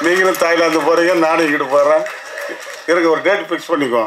நீங்களும் தாய்லாந்து போகிறீங்க, நானும் இங்கிட்டு போகிறேன். இருக்க ஒரு டேட் ஃபிக்ஸ் பண்ணிக்கோ.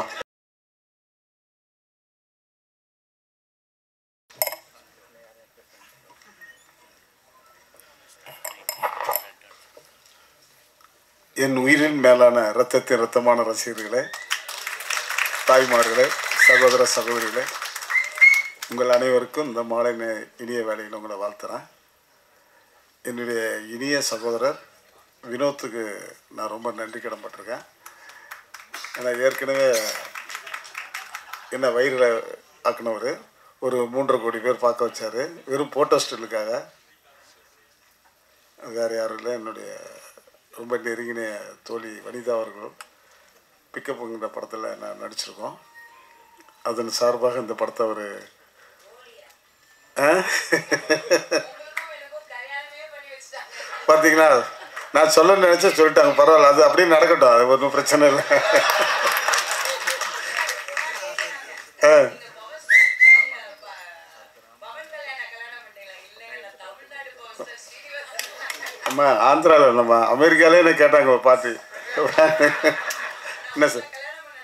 என் உயிரின் மேலான இரத்தத்தின் இரத்தமான ரசிகர்களே, தாய்மார்களே, சகோதர சகோதரிகளே, உங்கள் அனைவருக்கும் இந்த மாலை இனிய வேலையில் உங்களை வாழ்த்துறேன். என்னுடைய இனிய சகோதரர் வினோத்துக்கு நான் ரொம்ப நன்றி கடன்பட்டிருக்கேன். ஏன்னா ஏற்கனவே என்ன வயிறில் ஆக்கினவர் ஒரு 3.5 கோடி பேர் பார்க்க வச்சார், வெறும் போட்டோ ஸ்டில்லுக்காக. வேறு யாரும் இல்லை, என்னுடைய ரொம்ப நெருங்கின தோழி வனிதா அவர்கள் பிக்கப்புங்கிற படத்தில் நான் நடிச்சிருக்கோம். அதன் சார்பாக இந்த படத்தை அவர் பார்த்தீங்களா, நான் சொல்ல நினச்சா சொல்லிட்டாங்க, பரவாயில்ல, அது அப்படியே நடக்கட்டும், அது ஒன்றும் பிரச்சனை இல்லை. அம்மா ஆந்திராவில் இல்லைம்மா, அமெரிக்காலே என்ன கேட்டாங்க பாட்டி. என்ன சார்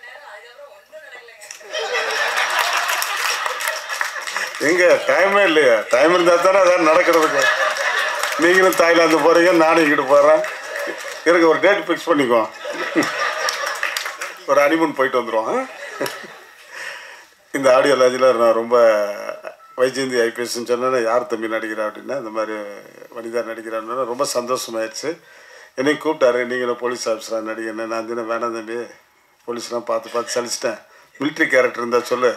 எங்க டைமே இல்லையா? டைம் இருந்தால் தானே அதான் நடக்கிறதுக்கு. நீங்களும் தாய்லாந்து போகிறீங்க, நானும் இங்கிட்டு போகிறேன். இருக்க ஒரு டேட் ஃபிக்ஸ் பண்ணிக்கோ. ஒரு ஹனிமூன் போயிட்டு வந்துடுவோம். இந்த ஆடியோ லாஜில் நான் ரொம்ப வைஜெயந்தி ஐபிஎஸ்ன்னு சொன்னேன்னா யார் தம்பி நடிக்கிறா அப்படின்னா இந்த மாதிரி வனிதா நடிக்கிறான்னு ரொம்ப சந்தோஷமாயிடுச்சு. என்னையும் கூப்பிட்டாரு, நீங்களும் போலீஸ் ஆஃபீஸராக நடிகன்னு. நான் தினம் வேணாம் தம்பி, போலீஸ்லாம் பார்த்து சலிச்சிட்டேன், மிலிட்ரி கேரக்டர் இருந்தால் சொல்லு,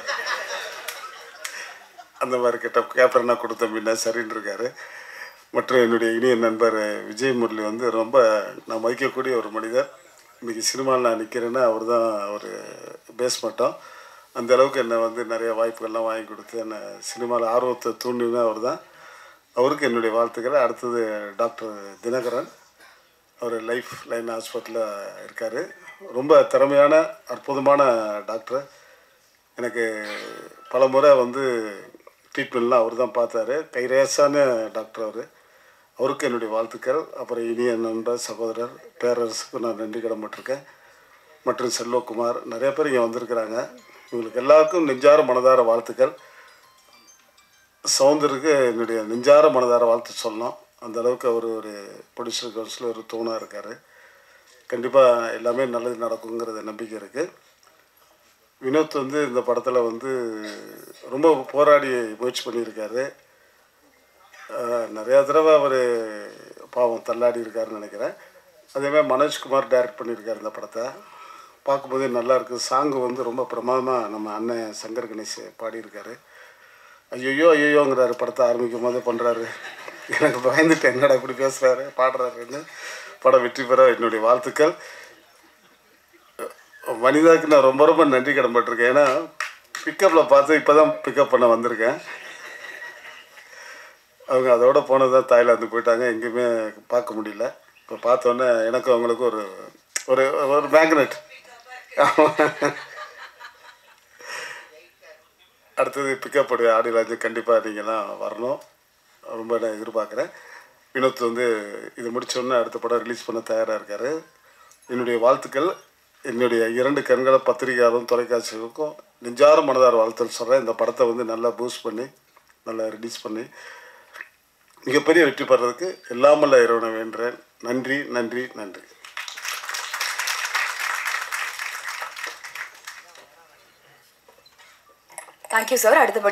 அந்த மாதிரி கேப்டனாக கொடுத்தம்பின்னா சரின்னு இருக்காரு. மற்றும் என்னுடைய இனிய நண்பர் விஜய் முரளி வந்து ரொம்ப நான் மதிக்கக்கூடிய ஒரு மனிதர். இன்றைக்கி சினிமாவில் நான் நிற்கிறேன்னா அவர் தான் ஒரு பேஸ் மட்டும். அந்த அளவுக்கு என்னை வந்து நிறைய வாய்ப்புகள்லாம் வாங்கி கொடுத்து என்னை சினிமாவில் ஆர்வத்தை தூண்டினா அவர் தான். அவருக்கு என்னுடைய வாழ்த்துக்கள். அடுத்தது டாக்டர் தினகரன், அவர் லைஃப் லைன் ஹாஸ்பிட்டலில் இருக்கார். ரொம்ப திறமையான அற்புதமான டாக்டர். எனக்கு பல முறை வந்து ட்ரீட்மெண்ட்லாம் அவர் தான் பார்த்தாரு. கைரேசான டாக்டர் அவர். அவருக்கு என்னுடைய வாழ்த்துக்கள். அப்புறம் இனிய நண்பர் சகோதரர் பேரரசுக்கு நான் நன்றி கடன்பட்டிருக்கேன். மற்றும் செல்வகுமார், நிறைய பேர் இங்கே வந்திருக்கிறாங்க. இவங்களுக்கு எல்லாருக்கும் நெஞ்சார மனதார வாழ்த்துக்கள். சவுந்தருக்கு என்னுடைய நெஞ்சார மனதார வாழ்த்து சொல்லணும். அந்தளவுக்கு அவர் ஒரு ப்ரொடியூசர் கவுன்சில் ஒரு தூணாக இருக்கார். கண்டிப்பாக எல்லாமே நல்லது நடக்குங்கிறத நம்பிக்கை இருக்குது. வினோத் வந்து இந்த படத்தில் வந்து ரொம்ப போராடி முயற்சி பண்ணியிருக்காரு. நிறையா தடவை அவர் பாவம் தள்ளாடி இருக்காருன்னு நினைக்கிறேன். அதேமாதிரி மனோஜ்குமார் டைரக்ட் பண்ணியிருக்கார் இந்த படத்தை. பார்க்கும்போதே நல்லாயிருக்கு. சாங்கு வந்து ரொம்ப பிரமாதமாக நம்ம அண்ணன் சங்கர் கணேஷ் பாடியிருக்காரு. ஐயோ ஐயோங்கிறாரு படத்தை ஆரம்பிக்கும் போதே பண்ணுறாரு. எனக்கு பயந்துட்டு என்னடா இப்படி பேசுகிறாரு பாடுறாருன்னு. படம் வெற்றி பெற என்னுடைய வாழ்த்துக்கள். வனிதாவுக்கு நான் ரொம்ப ரொம்ப நன்றி கடன்பட்டிருக்கேன். ஏன்னா பிக்கப்பில் பார்த்து இப்போ தான் பிக்கப் பண்ண வந்திருக்கேன். அவங்க அதோட போனது தான் தாய்லாந்து போயிட்டாங்க, எங்கேயுமே பார்க்க முடியல. இப்போ பார்த்தோன்னே எனக்கும் அவங்களுக்கும் ஒரு ஒரு ஒரு மேக்னெட். அடுத்தது பிக்கப் ஆடியோ லான்ச்சு கண்டிப்பாக நீங்கள்லாம் வரணும், ரொம்ப நான் எதிர்பார்க்குறேன். வினோத் வந்து இது முடித்தோடனே அடுத்த படம் ரிலீஸ் பண்ண தயாராக இருக்கார். என்னுடைய வாழ்த்துக்கள். என்னுடைய 2 கண்களை பத்திரிகையாளரும் தொலைக்காட்சிகளுக்கும் நெஞ்சார மனதார வாழ்த்துக்கள் சொல்கிறேன். இந்த படத்தை வந்து நல்லா பூஸ்ட் பண்ணி நல்லா ரிலீஸ் பண்ணி மிகப்பெரிய வெற்றி பெறதுக்கு எல்லாமல்ல இறைவனை வேண்டுறேன். நன்றி நன்றி நன்றி. Thank you sir. அடுத்த